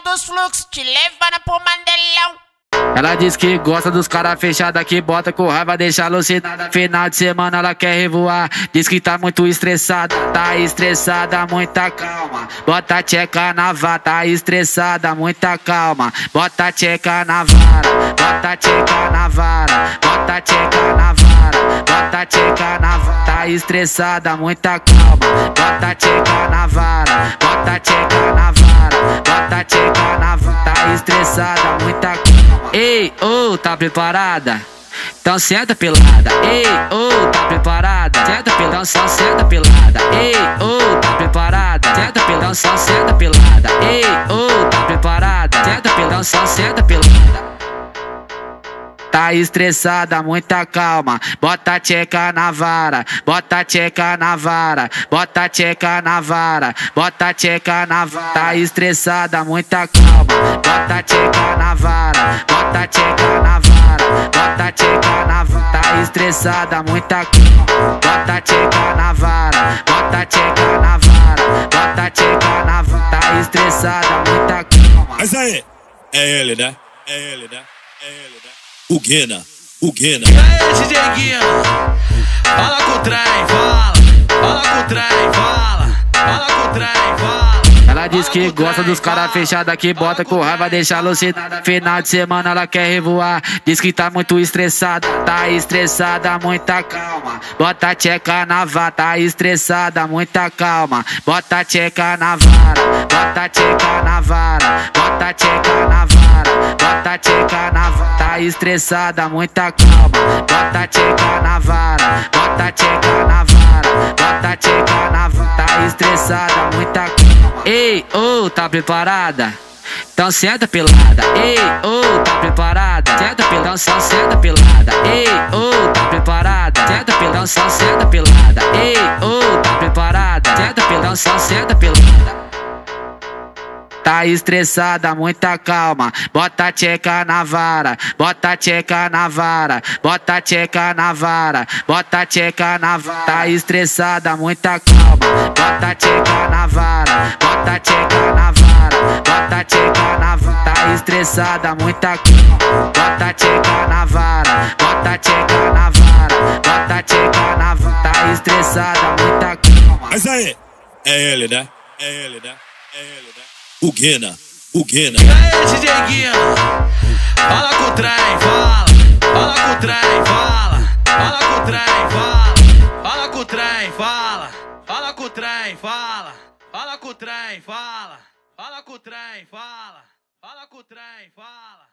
dos fluxos, te levando pro Mandelão. Ela diz que gosta dos cara fechada que bota com raiva, deixa alucinada. Final de semana ela quer revoar. Diz que tá muito estressada, muita calma. Bota a tcheca na vara, tá estressada, muita calma. Bota a tcheca na vara, bota a tcheca na vara, bota a tcheca na vara, bota a tcheca na vara. Tá estressada, muita calma. Bota a tcheca na vara, bota a tcheca na vara, bota a tcheca na vara. Tá estressada, muita calma. Ei, oh, tá preparada? Então senta pelada. Ei, oh, tá preparada? Senta pelada, então senta pelada. Ei, oh, tá preparada? Senta pelada, então senta pelada. Ei, oh, tá preparada? Senta pelada, então senta pelada. Tá estressada, muita calma. Bota a tcheca na vara, bota a tcheca na vara, bota a tcheca na vara, bota a tcheca na vara. Tá estressada, muita calma. Bota a tcheca na vara, bota a tcheca na vara, bota a tcheca na vara. Tá estressada, muita calma. Bota a tcheca na vara, bota a tcheca na vara, bota a tcheca na vara. Tá estressada, muita calma. Mas aí, é ele, né? É ele, né? É ele, né? O Guina. E aí, DJ Guina? Fala com o trem, fala com o trem, fala com o trem, fala. Ela diz que gosta dos cara fechada que bota com raiva, deixa alucinada. Final de semana ela quer revoar. Diz que tá muito estressada, muita calma. Bota a tcheca na vara, tá estressada, muita calma. Bota a tcheca na vara, bota a tcheca na vara, bota a tcheca na vara, bota a tcheca na vara. Tá estressada, muita calma. Bota a tcheca na vara, bota a tcheca na vara, bota a tcheca na vara. Tá estressada, muita calma. Ei, oh, tá preparada? Então senta pelada. Ei, oh, tá preparada? Senta pelada, então senta pelada. Ei, oh, tá preparada? Senta pelada, então senta pelada. Ei, oh, tá preparada? Senta pelada, então senta pelada. Tá estressada, muita calma. Bota a tcheca na vara, bota a tcheca na vara, bota a tcheca na vara, bota a tcheca na vara. Tá estressada, muita calma. Bota a tcheca na vara, bota a tcheca na vara, bota a tcheca na vara. Tá estressada, muita calma. Bota a tcheca na vara, bota a tcheca na vara, bota a tcheca na vara. Tá estressada, muita calma. Mas aí, é ele, né? É ele, né? É ele, né? O Guina. E aí, DJ Guina? Fala com o trem, fala com o trem, fala com o trem, fala com o trem, fala com o trem, fala com o trem, fala com o trem, fala com o trem, fala.